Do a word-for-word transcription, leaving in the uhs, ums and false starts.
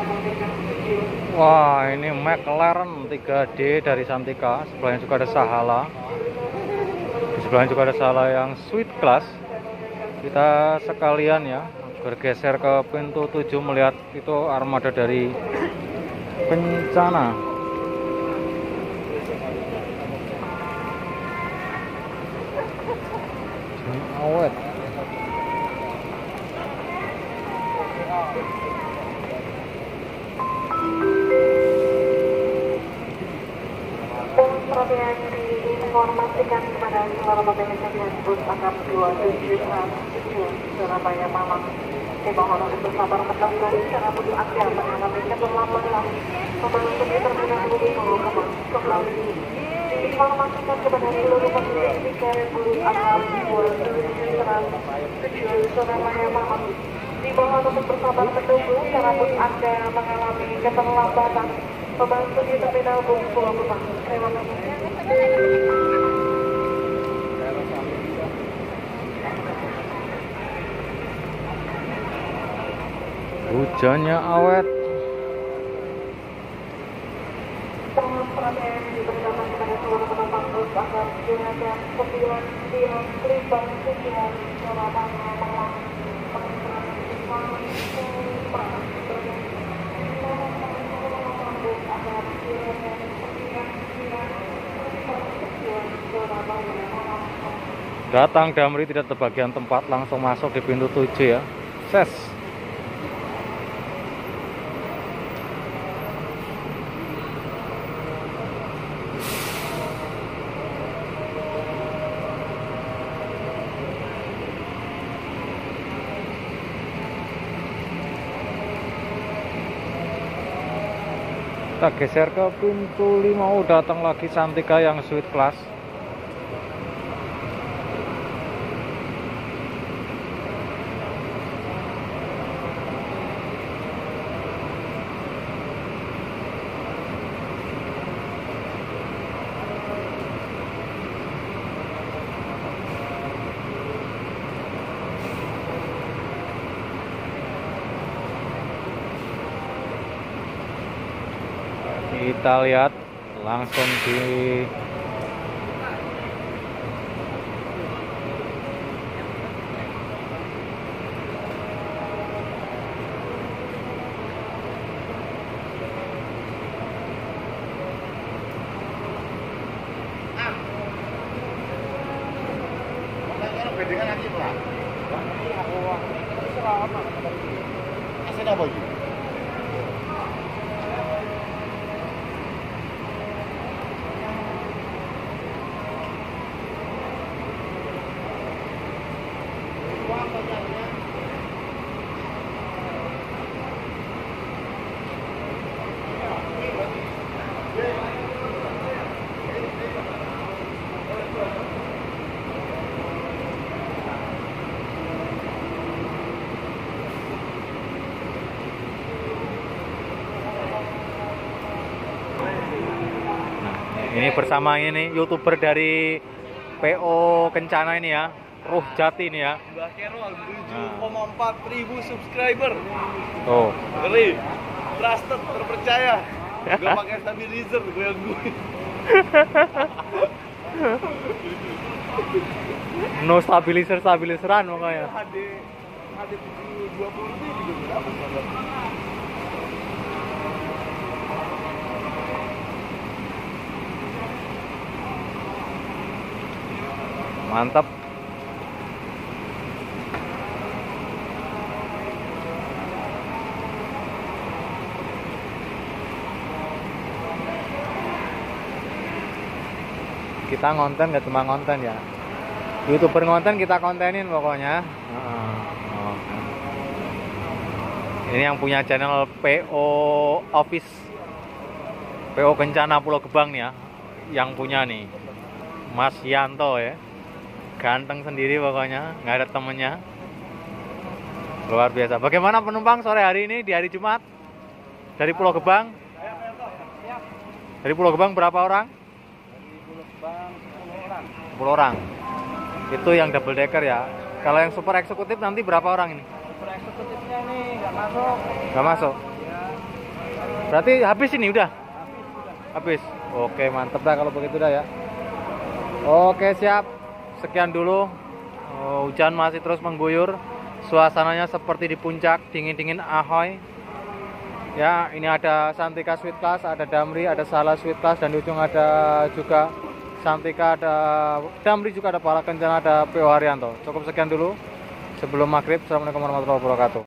Wah, ini McLaren tiga D dari Santika. Sebelahnya juga ada Sahala. Di sebelahnya juga ada Sahala yang Sweet Class. Kita sekalian ya bergeser ke pintu tujuh melihat itu armada dari Kencana. Awet. Perhatian diinformasikan kepada seluruh mobil yang bus akap dua tujuh tujuh Surabaya Malang. Dimohon untuk bersabar menunggu karena butuh anda mengalami keterlambatan memasuki terminal Bumi Puru kembali. Diinformasikan kepada seluruh mobil tiga bus akap dua tujuh tujuh Surabaya Malang. Dimohon untuk bersabar menunggu karena bus anda mengalami keterlambatan membantu di terminal Bumi Puru kembali. Terima kasih. Hujannya awet. Mohon perhatian diberikan kepada seluruh penumpang bus agar jenazah sembilan sembilan Klimbang tujuan Surabaya Malang Datang Damri tidak terbagian tempat, langsung masuk di pintu tujuh ya. Ses. Kita geser ke pintu lima. Oh, datang lagi Santika yang Sweet Class. Kita lihat langsung di ini bersama ini YouTuber dari P O Kencana ini ya, Ruh Jati ini ya. Mbak Kerol tujuh koma empat ribu subscriber. Oh. Ngeri, trusted, terpercaya. Gak pakai stabilizer gue yang gue. No stabilizer stabilizeran makanya. H D H D tujuh dua puluh juga berapa sahabat? Mantap. Kita ngonten gak cuma ngonten ya, YouTuber ngonten kita kontenin pokoknya. Oh. Ini yang punya channel P O Office, P O Kencana Pulau Gebang nih ya, yang punya nih Mas Yanto ya, ganteng sendiri pokoknya, nggak ada temennya, luar biasa. Bagaimana penumpang sore hari ini di hari Jumat dari Pulau Gebang? Dari Pulau Gebang berapa orang? sepuluh orang. Itu yang double decker ya. Kalau yang super eksekutif nanti berapa orang ini? Super eksekutifnya nih nggak masuk. Nggak masuk? Ya. Berarti habis ini udah? Habis. Oke, mantep dah kalau begitu dah ya. Oke, siap. Sekian dulu. Oh, hujan masih terus mengguyur. Suasananya seperti di puncak, dingin-dingin ahoy. Ya, ini ada Santika Sweet Class, ada Damri, ada Salah Sweet Class, dan di ujung ada juga Santika, ada Damri, juga ada Pala Kencana, ada P O Haryanto. Cukup sekian dulu sebelum maghrib. Assalamualaikum warahmatullahi wabarakatuh.